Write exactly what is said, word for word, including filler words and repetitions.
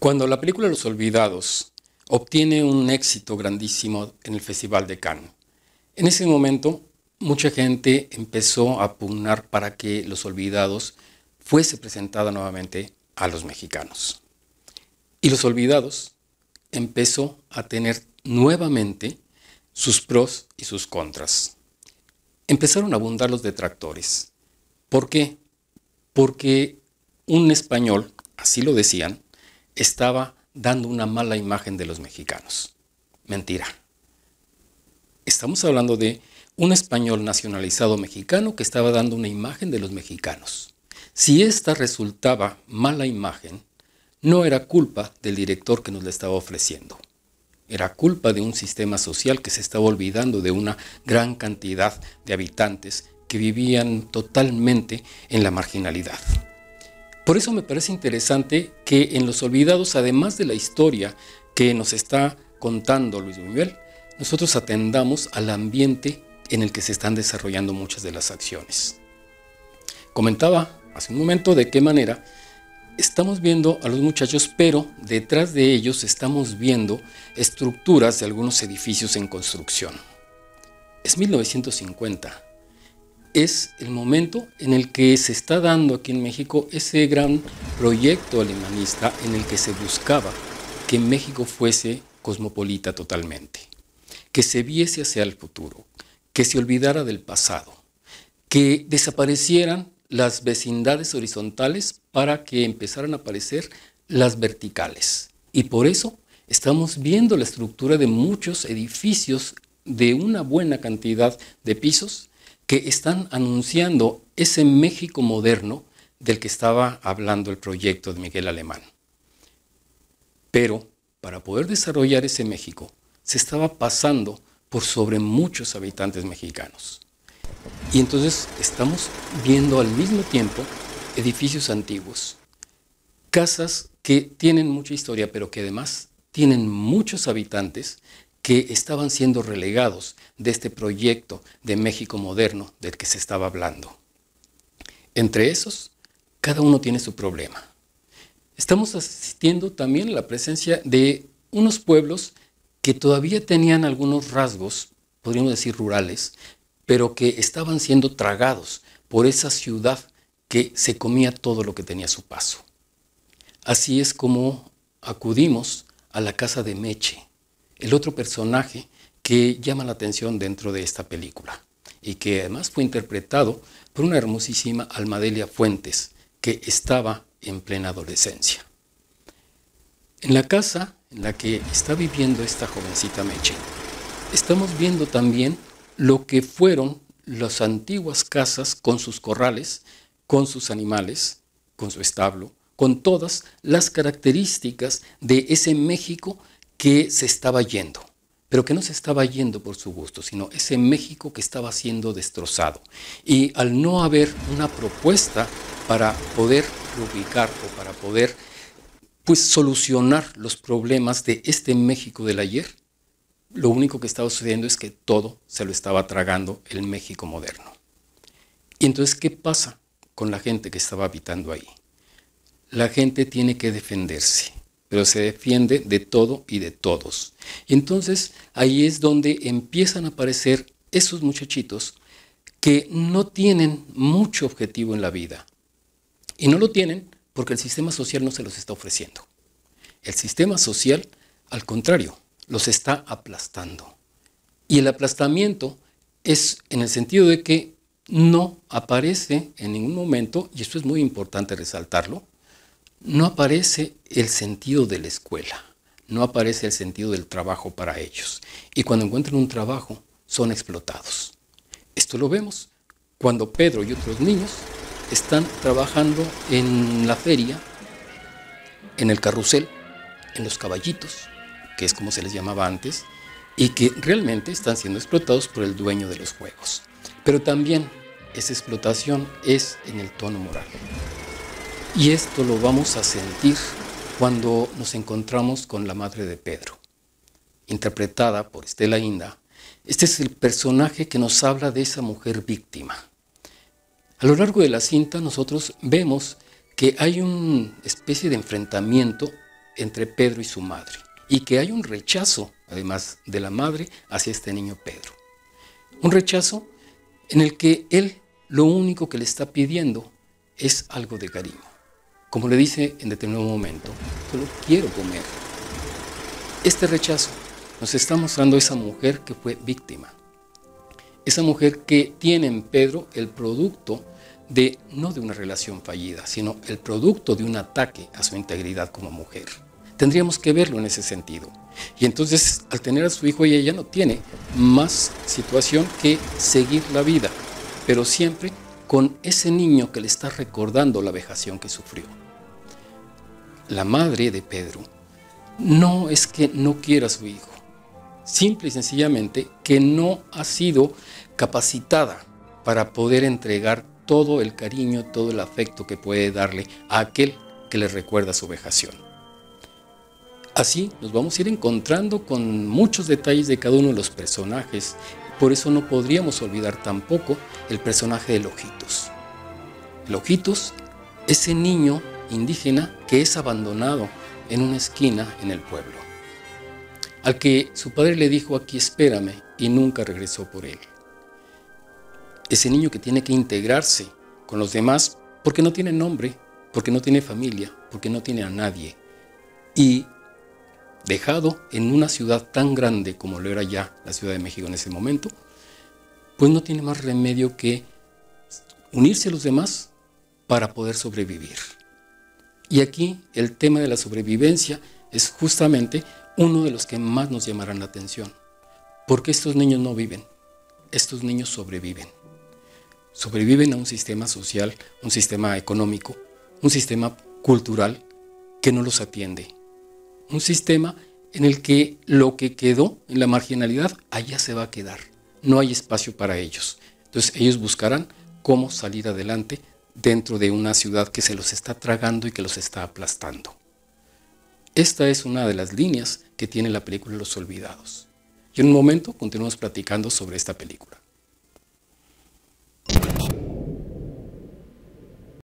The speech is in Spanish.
Cuando la película Los Olvidados obtiene un éxito grandísimo en el Festival de Cannes, en ese momento mucha gente empezó a pugnar para que Los Olvidados fuese presentada nuevamente a los mexicanos. Y Los Olvidados empezó a tener nuevamente sus pros y sus contras. Empezaron a abundar los detractores. ¿Por qué? Porque un español, así lo decían, estaba dando una mala imagen de los mexicanos. Mentira. Estamos hablando de un español nacionalizado mexicano que estaba dando una imagen de los mexicanos. Si esta resultaba mala imagen, no era culpa del director que nos la estaba ofreciendo. Era culpa de un sistema social que se estaba olvidando de una gran cantidad de habitantes que vivían totalmente en la marginalidad. Por eso me parece interesante que en Los Olvidados, además de la historia que nos está contando Luis Buñuel, nosotros atendamos al ambiente en el que se están desarrollando muchas de las acciones. Comentaba hace un momento de qué manera estamos viendo a los muchachos, pero detrás de ellos estamos viendo estructuras de algunos edificios en construcción. Es mil novecientos cincuenta. Es el momento en el que se está dando aquí en México ese gran proyecto alemanista en el que se buscaba que México fuese cosmopolita totalmente, que se viese hacia el futuro, que se olvidara del pasado, que desaparecieran las vecindades horizontales para que empezaran a aparecer las verticales. Y por eso estamos viendo la estructura de muchos edificios de una buena cantidad de pisos que están anunciando ese México moderno del que estaba hablando el proyecto de Miguel Alemán. Pero para poder desarrollar ese México, se estaba pasando por sobre muchos habitantes mexicanos. Y entonces estamos viendo al mismo tiempo edificios antiguos, casas que tienen mucha historia, pero que además tienen muchos habitantes que estaban siendo relegados de este proyecto de México moderno del que se estaba hablando. Entre esos, cada uno tiene su problema. Estamos asistiendo también a la presencia de unos pueblos que todavía tenían algunos rasgos, podríamos decir rurales, pero que estaban siendo tragados por esa ciudad que se comía todo lo que tenía a su paso. Así es como acudimos a la casa de Meche, el otro personaje que llama la atención dentro de esta película y que además fue interpretado por una hermosísima Almadelia Fuentes que estaba en plena adolescencia. En la casa en la que está viviendo esta jovencita Meche, estamos viendo también lo que fueron las antiguas casas con sus corrales, con sus animales, con su establo, con todas las características de ese México que se estaba yendo, pero que no se estaba yendo por su gusto, sino ese México que estaba siendo destrozado. Y al no haber una propuesta para poder reubicar o para poder pues, solucionar los problemas de este México del ayer, lo único que estaba sucediendo es que todo se lo estaba tragando el México moderno. Y entonces, ¿qué pasa con la gente que estaba habitando ahí? La gente tiene que defenderse, pero se defiende de todo y de todos. Y entonces ahí es donde empiezan a aparecer esos muchachitos que no tienen mucho objetivo en la vida. Y no lo tienen porque el sistema social no se los está ofreciendo. El sistema social, al contrario, los está aplastando. Y el aplastamiento es en el sentido de que no aparece en ningún momento, y esto es muy importante resaltarlo, no aparece el sentido de la escuela, no aparece el sentido del trabajo para ellos. Y cuando encuentran un trabajo, son explotados. Esto lo vemos cuando Pedro y otros niños están trabajando en la feria, en el carrusel, en los caballitos, que es como se les llamaba antes, y que realmente están siendo explotados por el dueño de los juegos. Pero también esa explotación es en el tono moral. Y esto lo vamos a sentir cuando nos encontramos con la madre de Pedro, interpretada por Estela Inda. Este es el personaje que nos habla de esa mujer víctima. A lo largo de la cinta nosotros vemos que hay una especie de enfrentamiento entre Pedro y su madre, y que hay un rechazo, además de la madre, hacia este niño Pedro. Un rechazo en el que él lo único que le está pidiendo es algo de cariño. Como le dice en determinado momento, solo quiero comer. Este rechazo nos está mostrando esa mujer que fue víctima. Esa mujer que tiene en Pedro el producto de, no de una relación fallida, sino el producto de un ataque a su integridad como mujer. Tendríamos que verlo en ese sentido. Y entonces, al tener a su hijo, ella ya no tiene más situación que seguir la vida, pero siempre con ese niño que le está recordando la vejación que sufrió. La madre de Pedro no es que no quiera a su hijo, simple y sencillamente que no ha sido capacitada para poder entregar todo el cariño, todo el afecto que puede darle a aquel que le recuerda su vejación. Así nos vamos a ir encontrando con muchos detalles de cada uno de los personajes. Por eso no podríamos olvidar tampoco el personaje de Lojitos. Lojitos, ese niño indígena que es abandonado en una esquina en el pueblo, al que su padre le dijo: aquí espérame, y nunca regresó por él. Ese niño que tiene que integrarse con los demás porque no tiene nombre, porque no tiene familia, porque no tiene a nadie, y dejado en una ciudad tan grande como lo era ya la Ciudad de México en ese momento, pues no tiene más remedio que unirse a los demás para poder sobrevivir. Y aquí el tema de la sobrevivencia es justamente uno de los que más nos llamarán la atención, porque estos niños no viven, estos niños sobreviven. Sobreviven a un sistema social, un sistema económico, un sistema cultural que no los atiende. Un sistema en el que lo que quedó en la marginalidad, allá se va a quedar. No hay espacio para ellos. Entonces ellos buscarán cómo salir adelante dentro de una ciudad que se los está tragando y que los está aplastando. Esta es una de las líneas que tiene la película Los Olvidados. Y en un momento continuamos platicando sobre esta película.